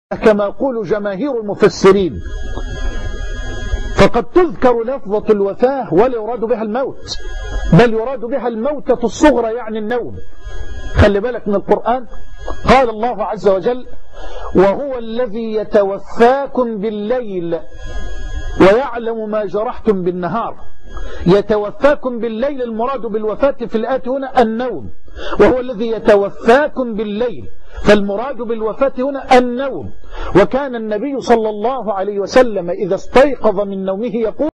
كما يقول جماهير المفسرين، فقد تذكر لفظة الوفاة ولا يراد بها الموت، بل يراد بها الموتة الصغرى يعني النوم. خلي بالك من القرآن، قال الله عز وجل: وهو الذي يتوفاكم بالليل ويعلم ما جرحتم بالنهار. يتوفاكم بالليل، المراد بالوفاة في الآية هنا النوم، وهو الذي يتوفاكم بالليل، فالمراد بالوفاة هنا النوم. وكان النبي صلى الله عليه وسلم إذا استيقظ من نومه يقول: